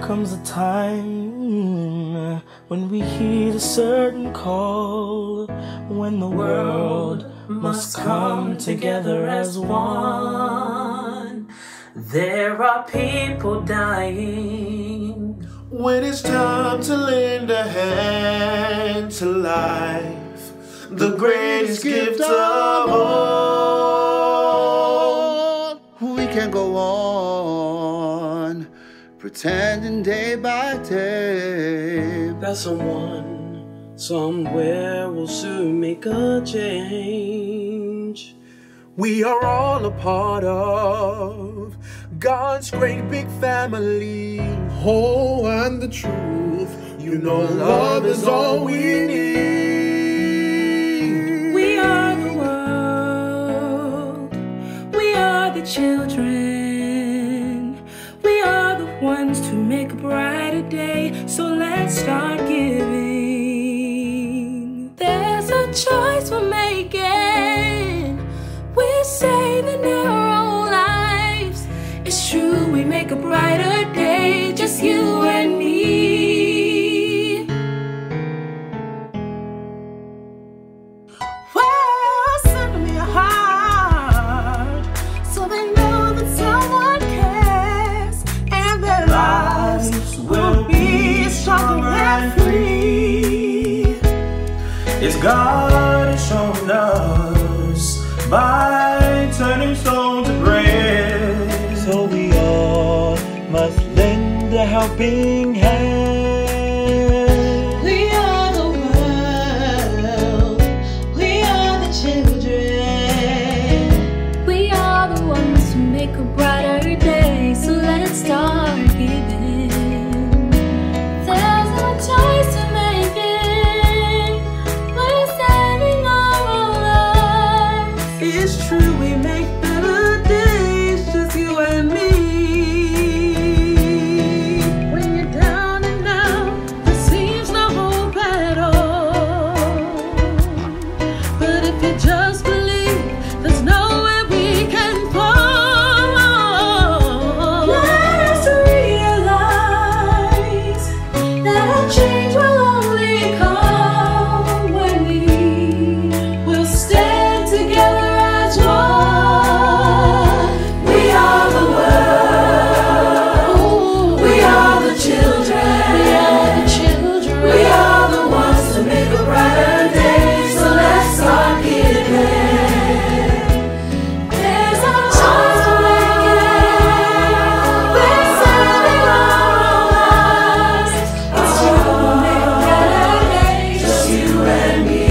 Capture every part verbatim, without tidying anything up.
comes a time when we heed a certain call, when the world must come together as one. There are people dying when it's time to lend a hand to life, the greatest gift of all. We can go on pretending day by day that someone somewhere will soon make a change. We are all a part of God's great big family. Oh, and the truth, you know love is all we need. We are the world, we are the children, we are the ones to make a brighter day, so let's start giving. There's a choice we're making, we're saving our own lives. It's true, we make a brighter day, just you and me. Well, send me a heart, so they know that someone cares, and their lives will be stronger and free. It's God has shown us by turning stone to bread, so we all must lend a helping hand. We are the world, we are the children, we are the ones who make a brighter day, so let's start giving. There's no choice to make it, we're saving our own lives. It's true, we make better days, just you and me. When you're down and out, there seems no hope at all. But if you just believe, there's nowhere we can fall. Let us realize that our change will only come when we will stand together as one. We are the world, we are the children, we are the children, we are the ones to make a brighter day, so let's start giving. There's no choice to make it, we're saving our lives. It's true, we'll make a brighter day, just you and me.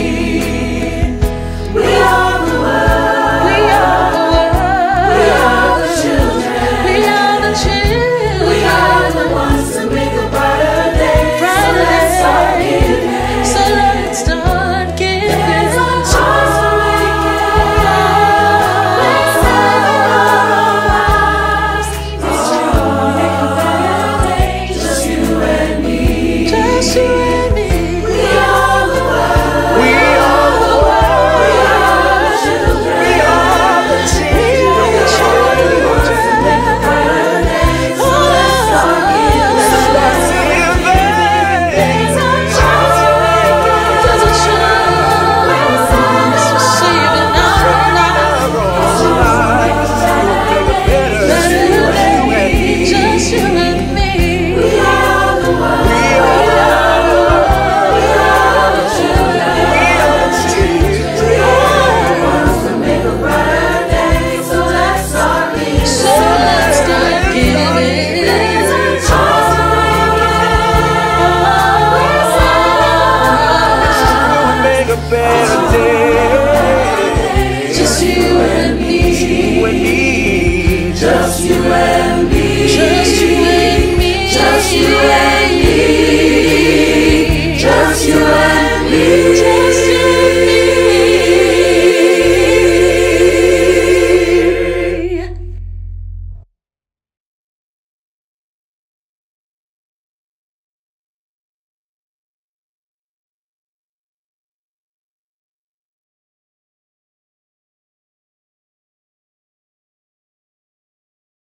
We are the world, we are the world, we are the children, we are the children, we are the ones to make a brighter day, so let's start giving. So let's start giving. There's no choice to make it, we're saving our lives. It's true, we'll make a brighter day, just you and me, just you and me. We are the world, we are the world, we are the children, we are the children, we are the ones to make a brighter day, so let's start giving. There's no choice to make it, there's a choice, we're saving our lives. It's true, we'll make a brighter day, just you and me. We are the world, we are the world, we are the children, we are the children, we are the ones to make a brighter day, so let's start giving. So let's start giving. There's no choice to make it, we're saving our lives. Make a better day, Just you and me, you and me. just you and me, just you and me, just you and me.